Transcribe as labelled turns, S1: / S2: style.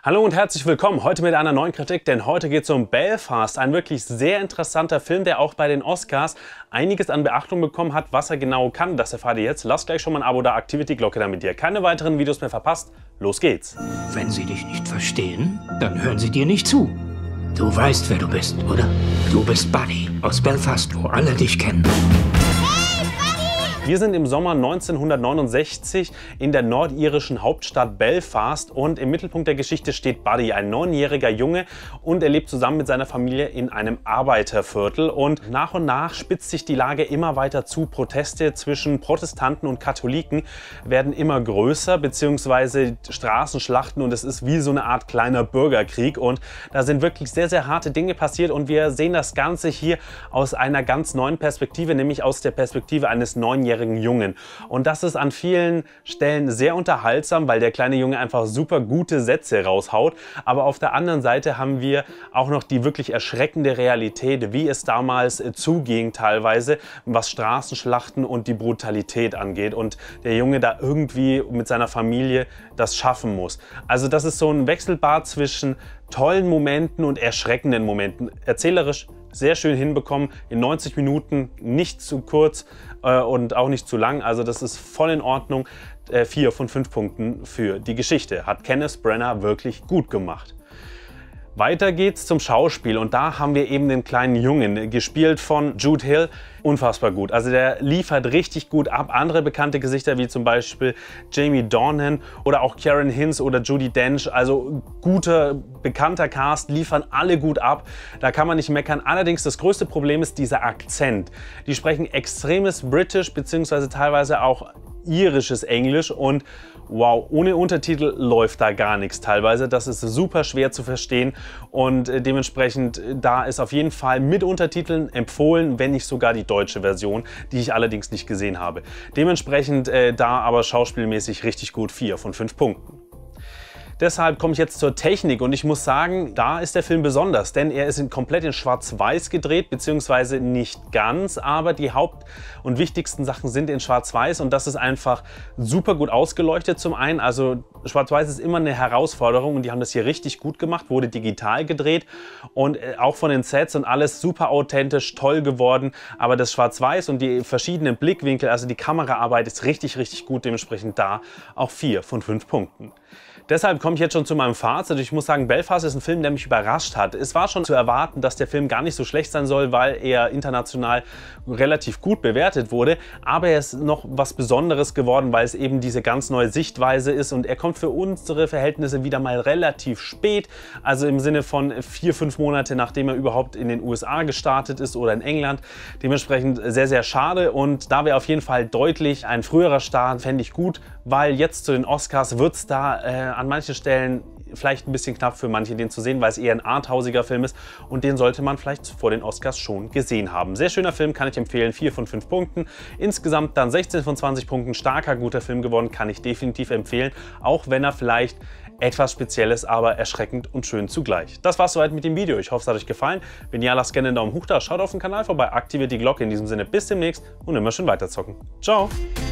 S1: Hallo und herzlich willkommen heute mit einer neuen Kritik, denn heute geht es um Belfast, ein wirklich sehr interessanter Film, der auch bei den Oscars einiges an Beachtung bekommen hat. Was er genau kann, das erfahrt ihr jetzt. Lasst gleich schon mal ein Abo da, aktiviert die Glocke, damit ihr keine weiteren Videos mehr verpasst. Los geht's!
S2: Wenn sie dich nicht verstehen, dann hören sie dir nicht zu. Du weißt, wer du bist, oder? Du bist Buddy aus Belfast, wo alle dich kennen.
S1: Wir sind im Sommer 1969 in der nordirischen Hauptstadt Belfast und im Mittelpunkt der Geschichte steht Buddy, ein 9-jähriger Junge, und er lebt zusammen mit seiner Familie in einem Arbeiterviertel. Und nach spitzt sich die Lage immer weiter zu. Proteste zwischen Protestanten und Katholiken werden immer größer, beziehungsweise Straßenschlachten, und es ist wie so eine Art kleiner Bürgerkrieg. Und da sind wirklich sehr, sehr harte Dinge passiert und wir sehen das Ganze hier aus einer ganz neuen Perspektive, nämlich aus der Perspektive eines 9-jährigen Jungen. Und das ist an vielen Stellen sehr unterhaltsam, weil der kleine Junge einfach super gute Sätze raushaut. Aber auf der anderen Seite haben wir auch noch die wirklich erschreckende Realität, wie es damals zuging teilweise, was Straßenschlachten und die Brutalität angeht. Und der Junge da irgendwie mit seiner Familie das schaffen muss. Also das ist so ein Wechselbad zwischen tollen Momenten und erschreckenden Momenten. Erzählerisch sehr schön hinbekommen, in 90 Minuten, nicht zu kurz und auch nicht zu lang. Also das ist voll in Ordnung. 4 von 5 Punkten für die Geschichte. Hat Kenneth Branagh wirklich gut gemacht. Weiter geht's zum Schauspiel und da haben wir eben den kleinen Jungen, gespielt von Jude Hill. Unfassbar gut. Also der liefert richtig gut ab. Andere bekannte Gesichter wie zum Beispiel Jamie Dornan oder auch Karen Hinz oder Judi Dench, also guter, bekannter Cast, liefern alle gut ab. Da kann man nicht meckern. Allerdings das größte Problem ist dieser Akzent. Die sprechen extremes British bzw. teilweise auch irisches Englisch und wow, ohne Untertitel läuft da gar nichts teilweise. Das ist super schwer zu verstehen und dementsprechend da ist auf jeden Fall mit Untertiteln empfohlen, wenn nicht sogar die deutsche Version, die ich allerdings nicht gesehen habe. Dementsprechend da aber schauspielmäßig richtig gut, 4 von 5 Punkten. Deshalb komme ich jetzt zur Technik und ich muss sagen, da ist der Film besonders, denn er ist komplett in Schwarz-Weiß gedreht, beziehungsweise nicht ganz, aber die Haupt- und wichtigsten Sachen sind in Schwarz-Weiß und das ist einfach super gut ausgeleuchtet zum einen. Also Schwarz-Weiß ist immer eine Herausforderung und die haben das hier richtig gut gemacht, wurde digital gedreht und auch von den Sets und alles super authentisch, toll geworden, aber das Schwarz-Weiß und die verschiedenen Blickwinkel, also die Kameraarbeit ist richtig, richtig gut, dementsprechend da auch 4 von 5 Punkten. Deshalb komme ich jetzt schon zu meinem Fazit. Ich muss sagen, Belfast ist ein Film, der mich überrascht hat. Es war schon zu erwarten, dass der Film gar nicht so schlecht sein soll, weil er international relativ gut bewertet wurde. Aber er ist noch was Besonderes geworden, weil es eben diese ganz neue Sichtweise ist. Und er kommt für unsere Verhältnisse wieder mal relativ spät. Also im Sinne von 4, 5 Monate, nachdem er überhaupt in den USA gestartet ist oder in England. Dementsprechend sehr, sehr schade. Und da wäre auf jeden Fall deutlich ein früherer Start, fände ich gut, weil jetzt zu den Oscars wird es da an manchen Stellen vielleicht ein bisschen knapp für manche, den zu sehen, weil es eher ein arthausiger Film ist und den sollte man vielleicht vor den Oscars schon gesehen haben. Sehr schöner Film, kann ich empfehlen, 4 von 5 Punkten. Insgesamt dann 16 von 20 Punkten, starker, guter Film geworden, kann ich definitiv empfehlen, auch wenn er vielleicht etwas speziell ist, aber erschreckend und schön zugleich. Das war's soweit mit dem Video. Ich hoffe, es hat euch gefallen. Wenn ja, lasst gerne einen Daumen hoch da, schaut auf den Kanal vorbei, aktiviert die Glocke. In diesem Sinne bis demnächst und immer schön weiterzocken. Ciao!